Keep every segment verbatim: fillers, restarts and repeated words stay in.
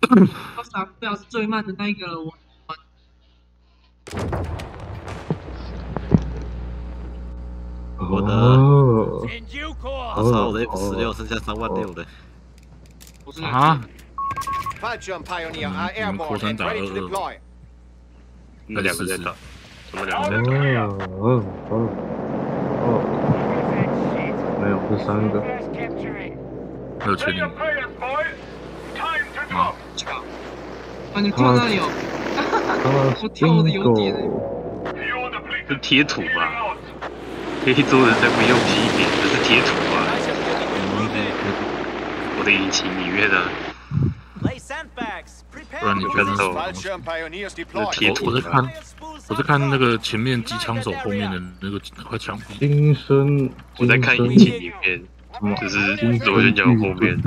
他傻不了是最慢的那一个了，我。 我的，我操，我的 F 十六剩下三万六了。 啊！ 你们扩散打二二， 那两个在打，什么两个在打？哦哦哦哦，没有，是三个。 还有全领。 啊！啊！你跳哪里哦？我跳的有点。 是贴土吧？非洲人才没用心一点，这是贴土啊！我的引擎里面的。 不然你看到那贴图，我在看，我在看那个前面机枪手后面的那个块墙壁。 金身， 我在看引擎里面，就是螺旋桨后面。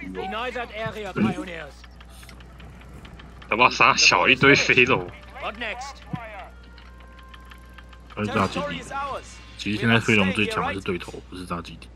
他妈杀小一堆飞龙。还是炸基地。其实现在飞龙最强的是对头，不是炸基地。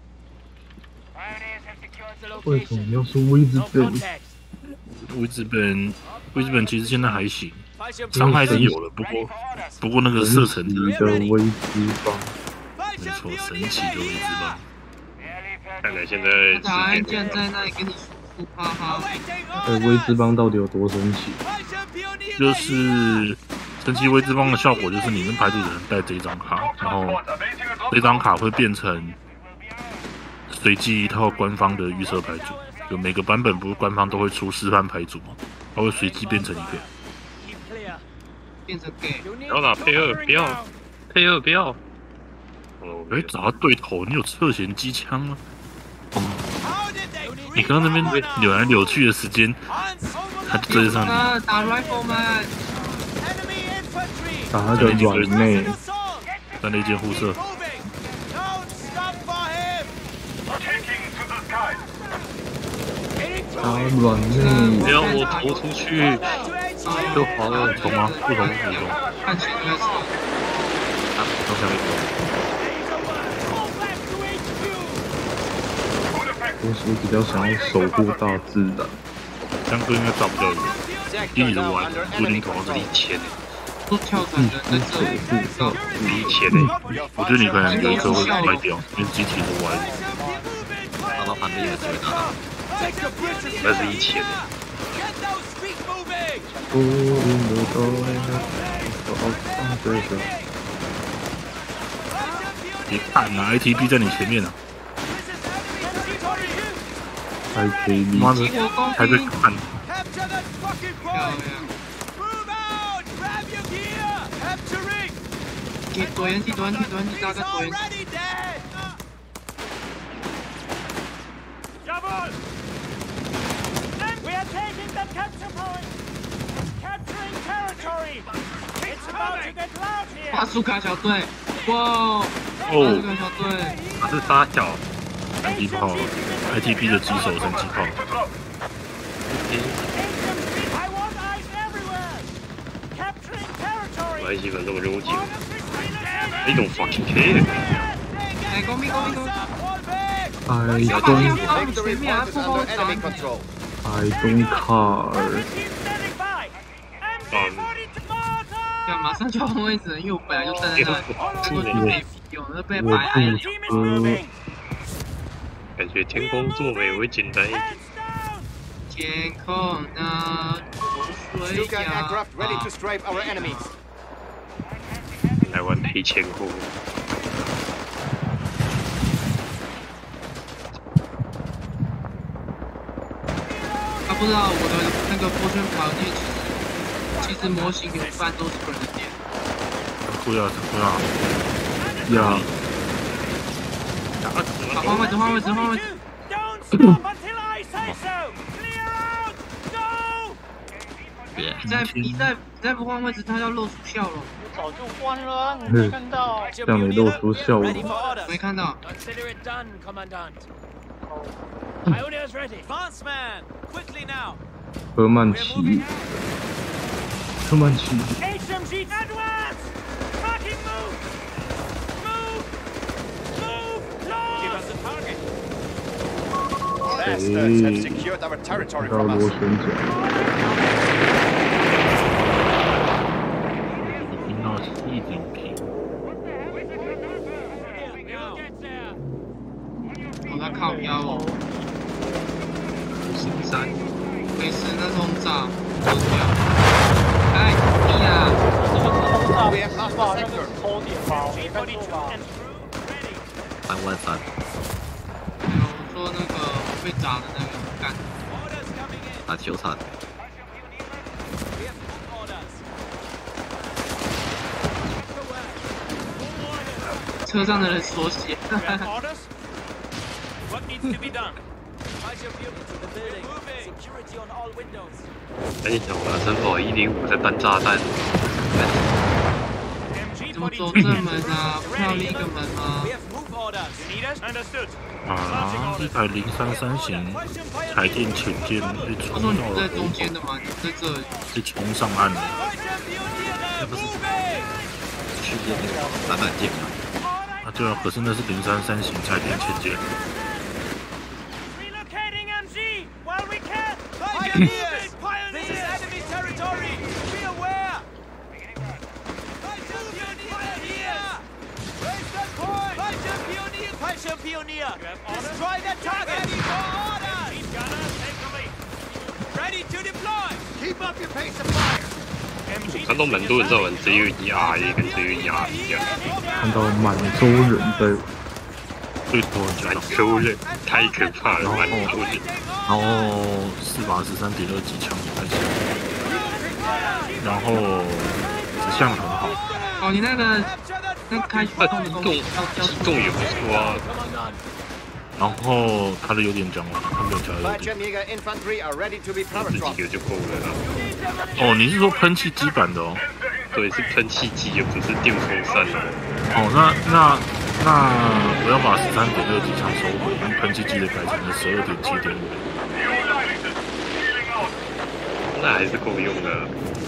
为什么要说威兹本？ 威兹本，威兹本其实现在还行，伤害是有了，不过不过那个射程的威兹棒， 没错，神奇的威兹棒。看来现在答案竟然在那里跟你说，哈哈。 哎，威兹棒到底有多神奇？ 就是神奇威兹棒的效果，就是你跟牌组的人带这张卡，然后这张卡会变成随机一套官方的预设牌组。 就每个版本不是官方都会出示范牌组吗？它会随机变成一个。 变成 gay。 不要打配二，不要配二，不要。哦，哎，找到对头，你有侧弦机枪吗？嗯。你刚刚那边扭来扭去的时间，他就追上你。 打 rifle man。 打那个软妹。 在那间护射。 打软妹， 不要我投出去，就好了，懂吗？不同不同。 看起来是。 啊，到下面走。 我是比较想要守护大自然。 江哥应该找不到人，以你的玩，固定投到是一千诶。 都跳转的，在守护大自然。 一千诶，我觉得你可能有一颗会歪掉，因为机体都歪了。 打到旁边有机会打到。 那是一千。你看啊 ，I T B 在你前面啊 ！I T B， 妈的，还在看。 给躲烟梯，躲烟梯，躲烟梯，大概躲烟梯。 巴苏卡小队，哇！巴苏卡小队， 他是沙小神机炮 ，I T B 的机手神机炮。我基本这么任务紧，你don't fucking care。 哎，公民公民公民！ 哎， 要公， 前面还不好打。 I don't care。 干马上就换位置，因为我本来就站在那，我就被有那被白挨了。 感觉天空作美会简单一点。 天空那水呀。 来玩黑千户。 他不知道我的那个波圈跑进去。 其实模型有一半都是本人点。 不要不要， 要。 好，换位置，换位置，换位置。你再你再你再不换位置，他要露出笑容。 早就换了，你没看到？ 让你露出笑容。 没看到。 赫曼奇。 赫曼奇， bastards have secured our territory from us. 听到一点平。 我在靠标哦。五十三，没事，那种炸丢掉。哎，你呀！ 这个轰炸不是把那个抽点吗？我没看错吧？ 三万三。 没有，我说那个被炸的那个干。 打球场。 车上的人缩写。 哎，我拿城堡一零五在搬炸弹。 怎么走正门啊？不是要另一个门吗？ 啊，一百零三三型海舰潜舰被他冲说你不在到了中间的吗？你在这里。 被冲上岸了。 那不是去验那个散弹舰吗？ 啊，对啊，可是那是零三三型海舰潜舰。 看到蛮多人在玩，只有一 R 一跟只有一 R 一样。 看到满洲人在， 最多人满洲人太可怕了，满洲人。 然后四把十三点二几枪也太强，然后指向很好。 哦，你那个那开发动的动机动也不错啊。 然后他的优点讲完，他没有加优点。 自己有就够了啦。 哦，你是说喷气机版的哦？ 对，是喷气机，也不是电风扇哦。 哦，那那那我要把十三点六几枪收回，用喷气机的改成了十二点七点五。 那还是够用的。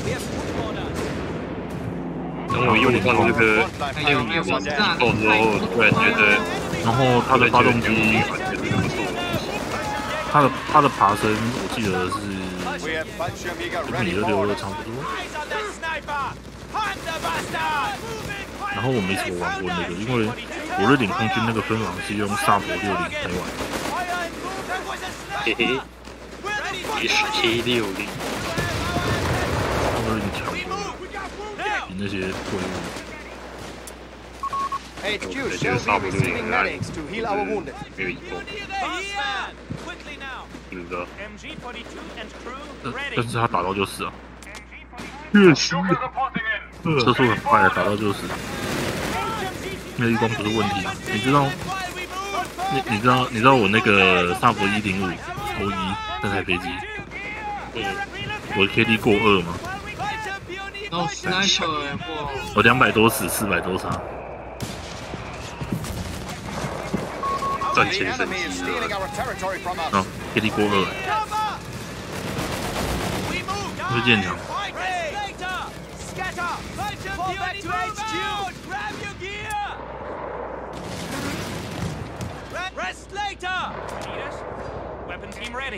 等我用上这个六年网机构之后，突然觉得， 然后它的发动机不错， 它的它的爬升，我记得是跟你的六二差不多。然后我没怎么玩过那个，因为我瑞典空军那个分防是用萨博六零来玩。 嘿嘿，也是 K 六零， 有点强过，比那些怪物。 我觉得萨博六零烂，没有一过。是不是？ 但是他打到就死啊。 确实。 车速很快的，打到就死。那绿光不是问题啊，你知道？你你知道？你知道我那个萨博一零五 O 一那台飞机， 嗯， 我的 K D 过二吗？ 然后 sniper 哎，哇！ 我两百多死，四百多杀。 赚钱升级了。 啊 ，K D 过二，会建强。 Rest later. Weapon team ready.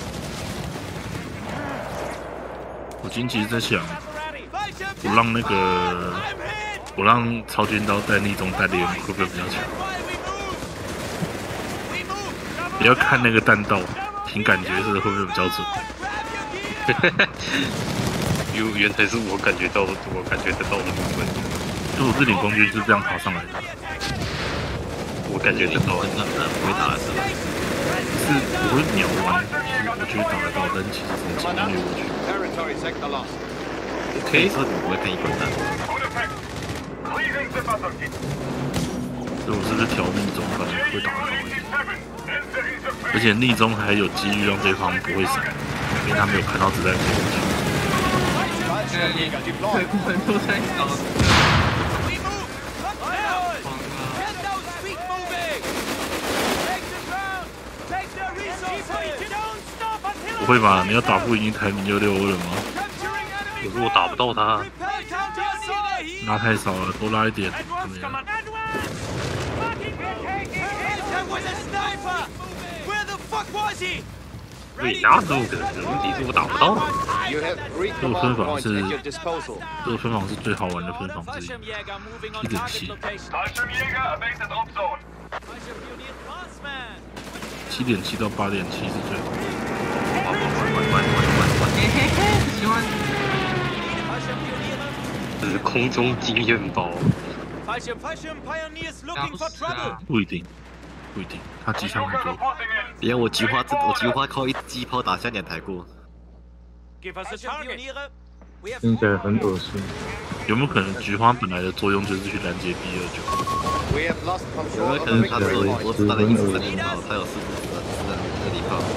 我今其实在想，我让那个我让超尖刀带逆中带连会不会比较强？你要看那个弹道，凭感觉是会不会比较准？ 因为原来是我感觉到，我感觉得到的部分。 就我日领空军是这样爬上来的。 我感觉得到，真的不会打得出来。 是我会秒弯，我觉得打得到，但其实从前面溜过去。 可以说你不会看一滚蛋。 所以我是不是调逆中反而会打得好一点？而且逆中还有几率让对方不会闪，因为他没有看到子弹飞过去。 对，不能都在搞。 不会吧？你要打不赢一台米六六二吗？ 可是我打不到他。 拉太少了，多拉一点，怎么样？ 对，拿住的，问题是我打不到。 这个分房是这个分房是最好玩的分房之一，一点七，七点七到八点七是最好。 嘿嘿嘿，喜欢。 这是空中经验包。 不一定，不一定，他机枪很多。 连我菊花，我菊花靠一机炮打下两台过。 听起来很恶心。 有没有可能菊花本来的作用就是去拦截 B 二九？ 有没有可能他只有我只打了一支三零炮，他有四支四二零炮？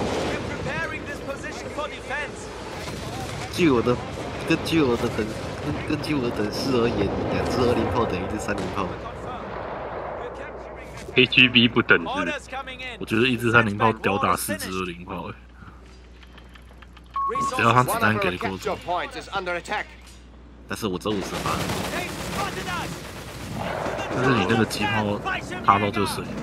据我的根据我的等根根据我的等式而言，两支二零炮等于一支三零炮。K G B 不等式， 我觉得一支三零炮吊打四支二零炮，哎，只要他子弹给的够多。 但是我只有五十发。 但是你那个机炮趴到就水。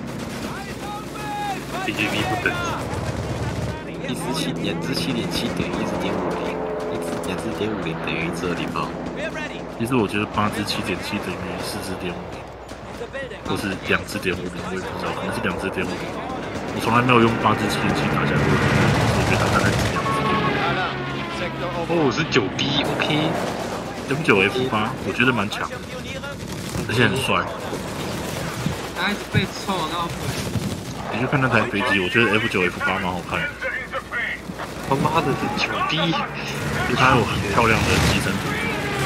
K G B 不等式，一支七两支七点七等于一支点五零，一支两支点五零等于一支二零炮。 其实我觉得八支七点七等于四支点五零。或是两支点五零，我也不知道，可能是两支点五零。我从来没有用八支七点七打下过，我觉得他大概是两支点五零。 哦，是九 B，OK， M 九 F 八，我觉得蛮强的，而且很帅。 还是被臭到。 你去看那台飞机，我觉得 F 九 F 八蛮好看的。 他妈的，这九 B， 就它有很漂亮的机身图。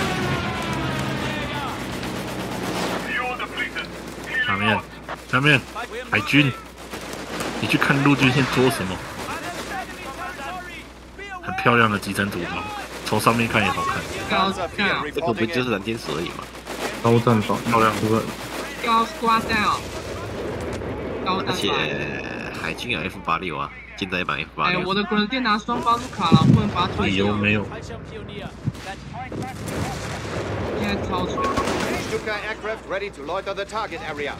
下面，下面，海军，你去看陆军线做什么？很漂亮的集成图吗？从上面看也好看。 高这个不就是蓝天使而已吗？ 高战法漂亮， 这个高挂掉。 而且海军有 F 八六啊，近代版 F 八六。 哎，我的滚电拿双包是卡了，不能把它推理由没有。 现在超出。 Stuka aircraft ready to loiter the target area.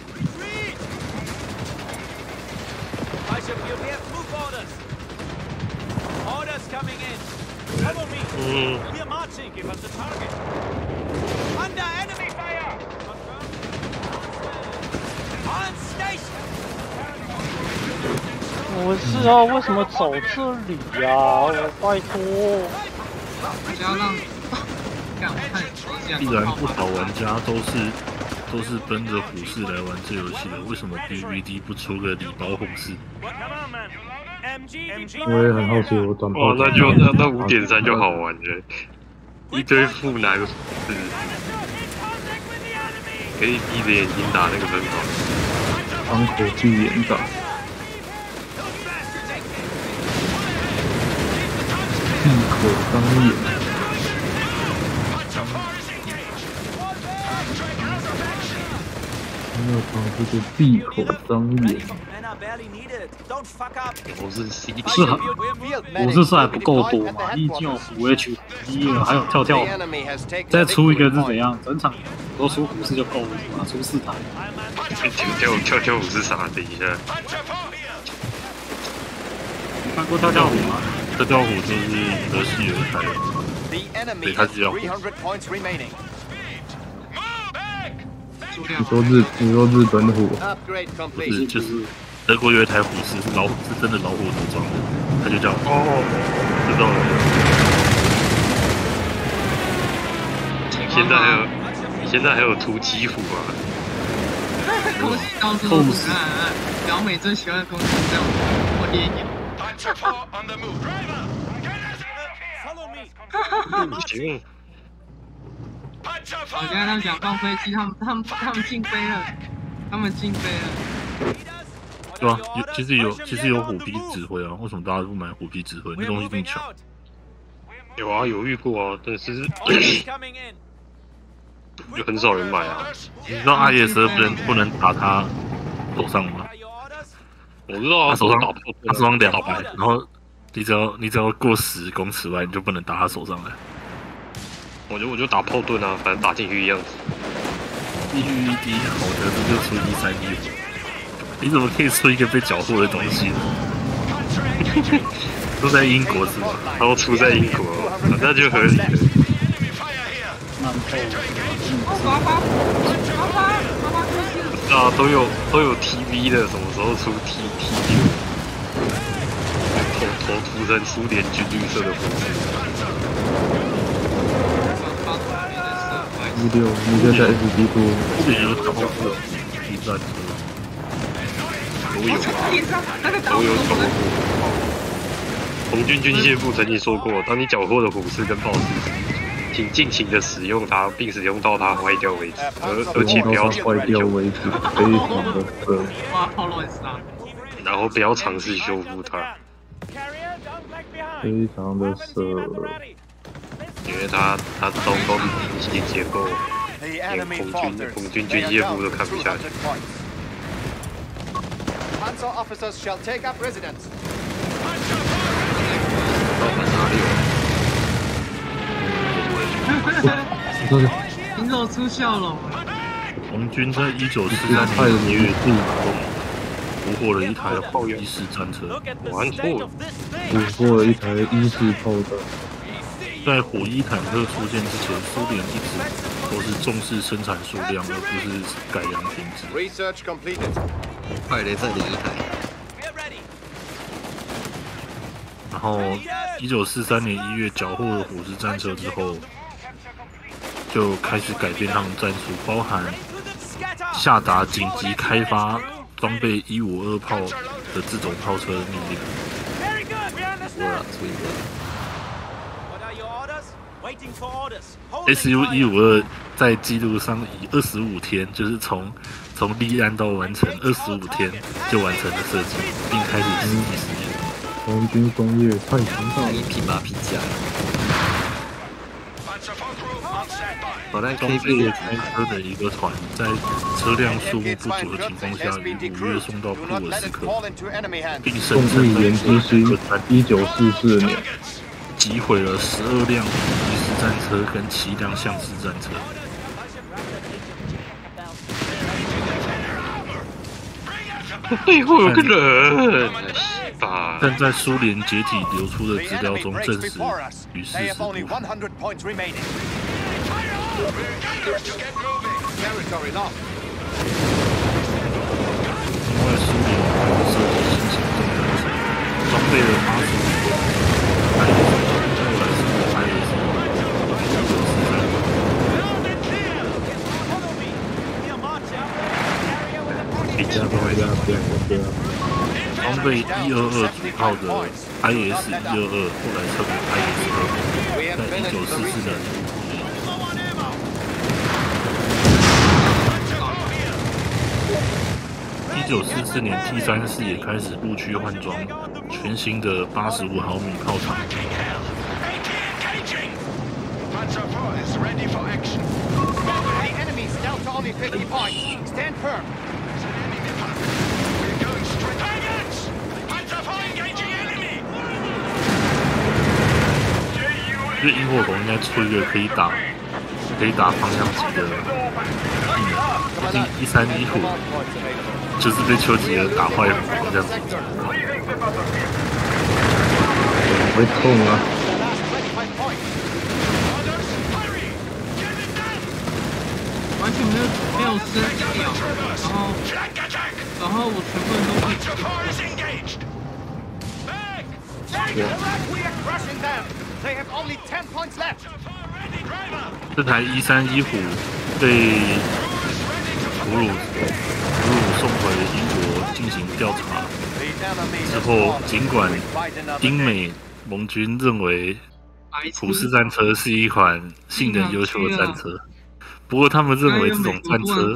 Orders coming in. Cover me. We're marching. Give us the target. Under enemy fire. On station. 我是啊，为什么走这里呀、啊？我拜托。 不要让。 必然不少玩家都是都是奔着虎式来玩这游戏的，为什么 D V D 不出个礼包虎式？ 我也很好奇，我短炮。 哦，那就那那五点三就好玩了，一堆富男虎式，可以闭着眼睛打那个分房。 当口巨眼打。闭口当眼。没有防这个闭口张眼。 我是 C 是还，我是说还不够多嘛？已经有五 H 一了，还有跳跳，再出一个是怎样？整场都出虎式就够了嘛？出四台。 跳跳跳虎是啥？等一下。 你看过跳跳虎吗？ 跳跳虎就是德系尔开的，对，它就叫虎。 你说日，你说日本虎， 不是，就是德国有一台虎式是老虎，是真的老虎组装的，它就叫哦，知道了。 现在还有，现在还有突击虎啊！ 恭喜到处都是，小美最喜欢的恭喜这样，我也有。 不行。 我现在他们想放飞机，他们他们他们进飞了，他们进飞了。 对啊，有其实有其实有虎皮指挥啊，为什么大家不买虎皮指挥？那东西这么强。 有啊，犹豫过啊，但是就很少人买啊。 你知道阿耶斯不能不能打他手上吗？ 我知道啊， 他手上他手上两百，然后你只要你只要过十公尺外，你就不能打他手上来。 我就我就打炮盾啊，反正打进去一样子。 地狱一滴好的，这就出一三一五。你怎么可以出一个被缴获的东西呢？ 都在英国是吧？ 都出在英国，那就合理了。啊，都有都有 T V 的，什么时候出 T T 六？头头涂成苏联军绿色的胡子。 一六，你现在 S D 图后面有超过一战车， 都有啊，都有超过。红军军械部曾经说过，当你缴获的虎式跟豹式时，请尽情的使用它，并使用到它坏掉为止，而而且不要坏掉为止，非常的色。 哇，好乱杀！ 然后不要尝试修复它， 非常的色。 因为它它糟糕的机械结构，连红军红军军械部都看不下去。 Panzer officers shall take up residence. 老板哪里有？ 你怎么出校了？ 红军在一九四三年一月底捕获了一台伊式战车， 玩错了， 捕获了一台伊式炮弹。 在火一坦克出现之前，苏联一直都是重视生产数量，而不是改良品质。 Research completed. 快雷再领一台。 然后，一九四三年一月缴获了虎式战车之后，就开始改变他们战术，包含下达紧急开发装备一五二炮的这种炮车的命令。 我啦，注意了。 S U 一五二在记录上以二十五天，就是从从立案到完成二十五天就完成了设计，并开始实际实验。 红军工业太强大了， 一匹马匹价。导弹装备开车的一个团，在车辆数目不足的情况下，于五月送到库尔斯克，并声称研之星一九四四年。 击毁了十二辆伊式战车跟七辆象式战车。 背后有个人， 但在苏联解体流出的资料中证实与事实不符。另外，苏联还设计新型重战车，装备了马祖I S。后来是 I S 一九四三。 比较高压变的装备一二二主炮的 I S 一二二，后来称为 I S 二，在一九四四年一九四四年 T 三四也开始陆区换装全新的八十五毫米炮膛。因为萤火虫应该出一个可以打可以打方向机的技能，毕竟一三一虎就是被丘吉尔打坏方向机， 会痛啊！ 完全没有没有升掉，然后然后我全部人都可以。 这台一三一虎被俘虏俘虏送回英国进行调查之后，尽管英美盟军认为虎式战车是一款性能优秀的战车，不过他们认为这种战车